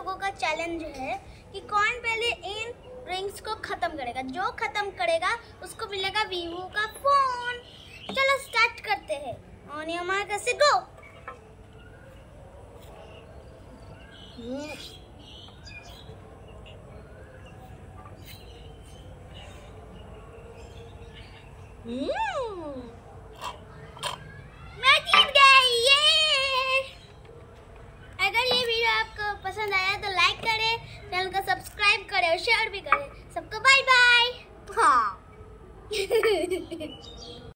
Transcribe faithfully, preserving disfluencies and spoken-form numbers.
लोगों का चैलेंज है कि कौन पहले इन रिंग्स को खत्म करेगा। जो खत्म करेगा उसको मिलेगा वीवो का फोन। चलो स्टार्ट करते हैं। ऑन योर मार्क से गो। मैं जीत गई ये। अगर ये वीडियो आपको पसंद आया तो लाइक करें, चैनल को सब्सक्राइब करें और शेयर भी करें। सबको बाय बाय। हाँ।